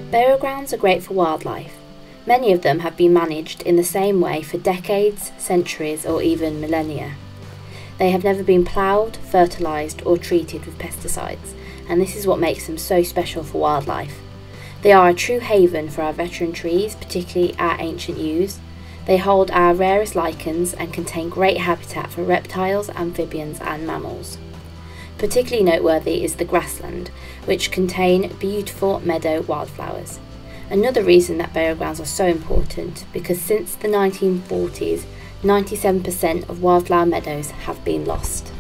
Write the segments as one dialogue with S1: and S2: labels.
S1: Burial grounds are great for wildlife. Many of them have been managed in the same way for decades, centuries, or even millennia. They have never been ploughed, fertilised, or treated with pesticides, and this is what makes them so special for wildlife. They are a true haven for our veteran trees, particularly our ancient yews. They hold our rarest lichens and contain great habitat for reptiles, amphibians, and mammals. Particularly noteworthy is the grassland, which contain beautiful meadow wildflowers. Another reason that burial grounds are so important, because since the 1940s, 97% of wildflower meadows have been lost.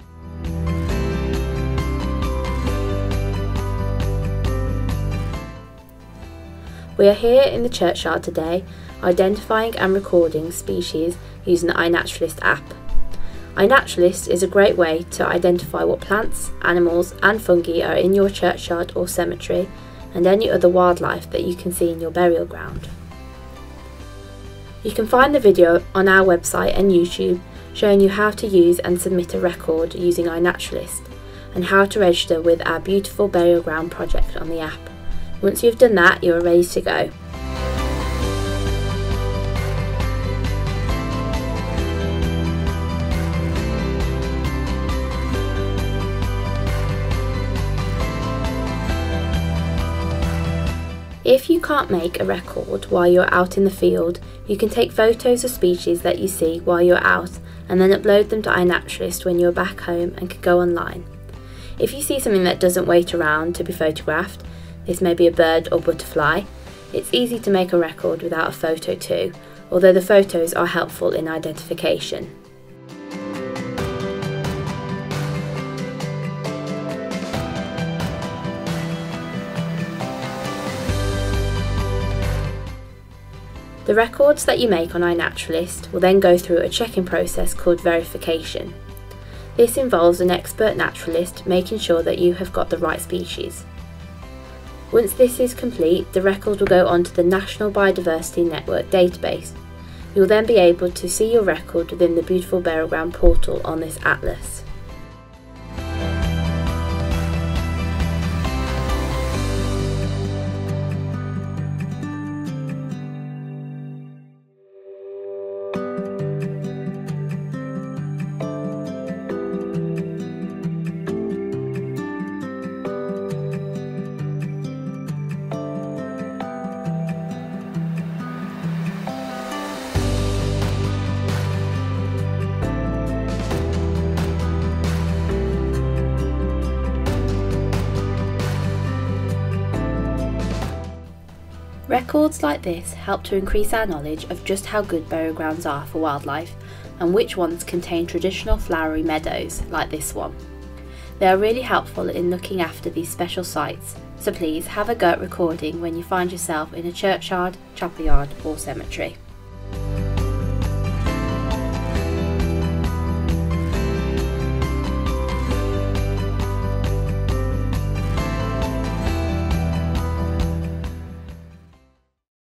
S1: We are here in the churchyard today, identifying and recording species using the iNaturalist app. iNaturalist is a great way to identify what plants, animals and fungi are in your churchyard or cemetery, and any other wildlife that you can see in your burial ground. You can find the video on our website and YouTube showing you how to use and submit a record using iNaturalist, and how to register with our beautiful burial ground project on the app. Once you've done that, you are ready to go. If you can't make a record while you're out in the field, you can take photos of species that you see while you're out and then upload them to iNaturalist when you're back home and can go online. If you see something that doesn't wait around to be photographed, this may be a bird or butterfly, it's easy to make a record without a photo too, although the photos are helpful in identification. The records that you make on iNaturalist will then go through a checking process called verification. This involves an expert naturalist making sure that you have got the right species. Once this is complete, the record will go onto the National Biodiversity Network database. You will then be able to see your record within the beautiful burial ground portal on this atlas. Records like this help to increase our knowledge of just how good burial grounds are for wildlife and which ones contain traditional flowery meadows like this one. They are really helpful in looking after these special sites, so please have a go at recording when you find yourself in a churchyard, chapel yard or cemetery.